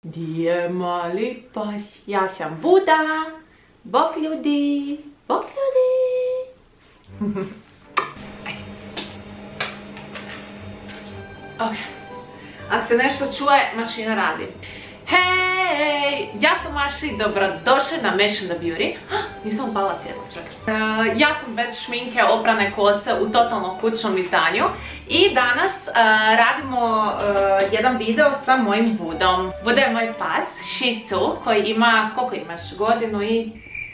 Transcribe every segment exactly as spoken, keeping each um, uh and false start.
Di je mali pas? Ja sam Buda. Bok ljudi. Bok ljudi. Ajde. Ok. Ako se nešto čuje, mašina radi. Hej, ja sam Maši, dobrodošli na Mash and Beauty. Nisam upala svjetlo, čekaj. Uh, ja sam bez šminke, oprane kose u totalno kućnom izdanju. I danas uh, radimo uh, jedan video sa mojim Budom. Buda je moj pas, Shih Tzu, koji ima, koliko imaš, godinu i...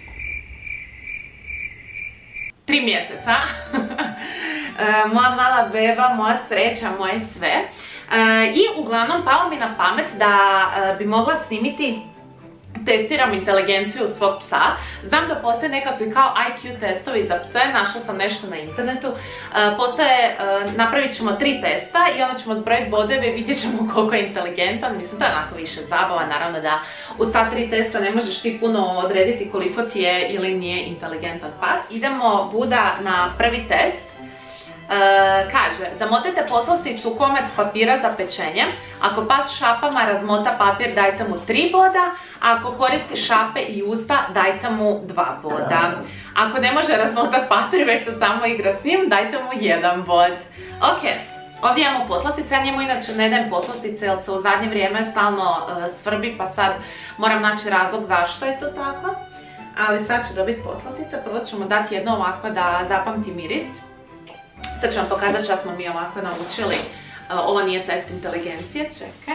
Tri mjeseca. uh, moja mala beba, moja sreća, moje sve. Uh, I uglavnom palo mi na pamet da uh, bi mogla snimiti, testiram inteligenciju svog psa. Znam da postoje nekakvi kao I Q testovi za pse, našla sam nešto na internetu. Uh, postoje, uh, napravit ćemo tri testa i onda ćemo zbrojiti bodove i vidjet ćemo koliko je inteligentan. Mislim, to je onako više zabava, naravno da u sva tri testa ne možeš ti puno odrediti koliko ti je ili nije inteligentan pas. Idemo, Buda, na prvi test. Uh, kaže, zamotajte poslasticu u komad papira za pečenje. Ako pas šapama razmota papir, dajte mu tri boda. Ako koristi šape i usta, dajte mu dva boda. Ako ne može razmotati papir, već se samo igra s njim, dajte mu jedan bod. Ok, ovdje imamo poslastice, ja njemu inače ne dajem poslastice jer se u zadnje vrijeme stalno uh, svrbi, pa sad moram naći razlog zašto je to tako. Ali sad će dobiti poslastice, prvo ćemo dati jedno ovako da zapamti miris. Sad ću vam pokazati što smo mi ovako naučili. Uh, ovo nije test inteligencije, čekaj.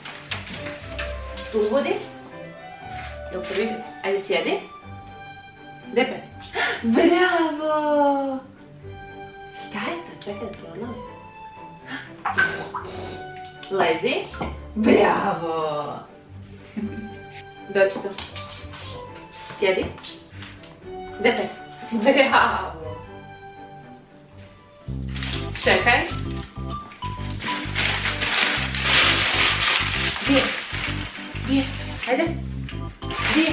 Tu budi. Jel se vidi? Ajde sjedi. Depe. Bravo! Šta je to? Čekaj da ti odlazi. Lezi. Bravo! Dođi tu. Sjedi. Depe. Bravo! Čekaj. Gdje? Gdje? Ajde. Gdje?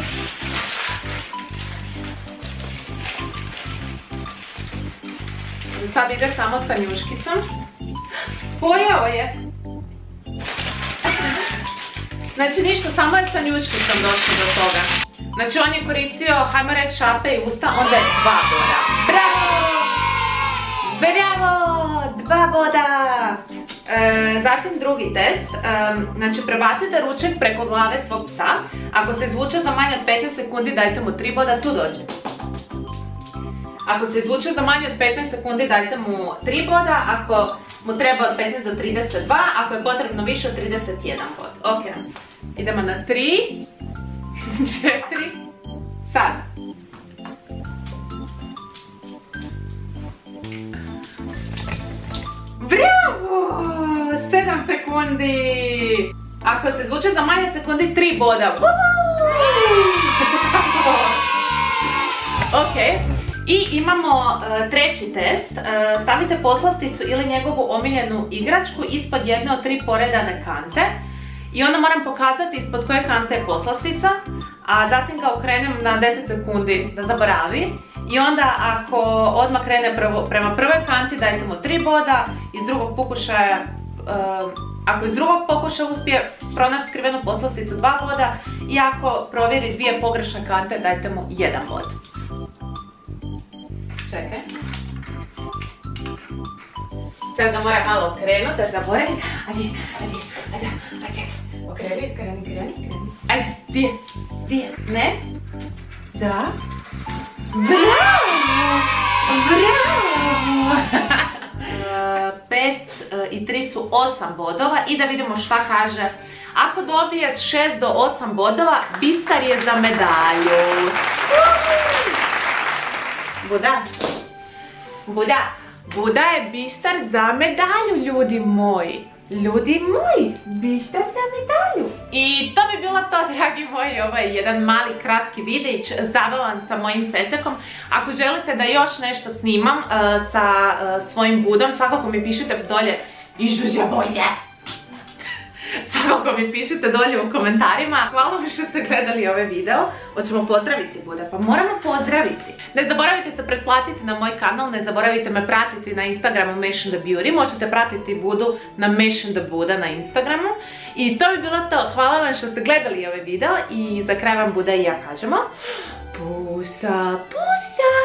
Za sad ide samo sa njuškicom. Pojeo je. Znači ništa, samo je sa njuškicom došlo do toga. Znači on je koristio, hajmo reći, šape i usta, onda je dva boda. Bravo! Bravo! Dva boda! E, zatim drugi test. E, znači prebacite ručnik preko glave svog psa. Ako se izvuče za manje od petnaest sekundi, dajte mu tri boda, tu dođe. Ako se izvuče za manje od petnaest sekundi, dajte mu tri boda. Ako mu treba od petnaest do trideset dva, ako je potrebno više od trideset jedan bod. Ok, idemo na tri, četiri, sad. Bravo! sedam sekundi! Ako se izvuče za manje od sekundi, tri boda. Ok. I imamo uh, treći test. Uh, stavite poslasticu ili njegovu omiljenu igračku ispod jedne od tri poredane kante. I onda moram pokazati ispod koje kante je poslastica. A zatim ga okrenem na deset sekundi da zaboravi. I onda ako odmah krene prvo, prema prvoj kanti, dajte mu tri boda. Iz drugog pokušaja, uh, ako iz drugog pokušaja uspije pronaći skrivenu poslasticu, dva boda. I ako provjeri dvije pogrešne kante, dajte mu jedan bod. Čekaj. Sad ga mora malo okrenuti, da zaboravi. Ajde, ajde, ajde, ajde. Okreni, kreni, kreni, kreni. Ajde, gdje? Gdje? Ne? Da? Bravo! Bravo! pet i tri su osam bodova i da vidimo šta kaže. Ako dobiješ šest do osam bodova, bistar je za medalju. Buda. Buda. Buda je bistar za medalju, ljudi moji. Ljudi moji, bistar za medalju. I to bi bilo to, dragi moji, ovo je jedan mali kratki videić, zabavan sa mojim pesekom. Ako želite da još nešto snimam uh, sa uh, svojim Budom, svakako mi pišite dolje ižužja bolje. Svakako mi pišite dolje u komentarima. Hvala vam što ste gledali ovaj video. Hoćemo pozdraviti Buda, pa moramo pozdraviti. Ne zaboravite se pretplatiti na moj kanal, ne zaboravite me pratiti na Instagramu Mission the Beauty, možete pratiti Budu na Mission the Buda na Instagramu. I to bi bilo to, hvala vam što ste gledali ovaj video i za kraj vam Buda i ja kažemo pusa, pusa!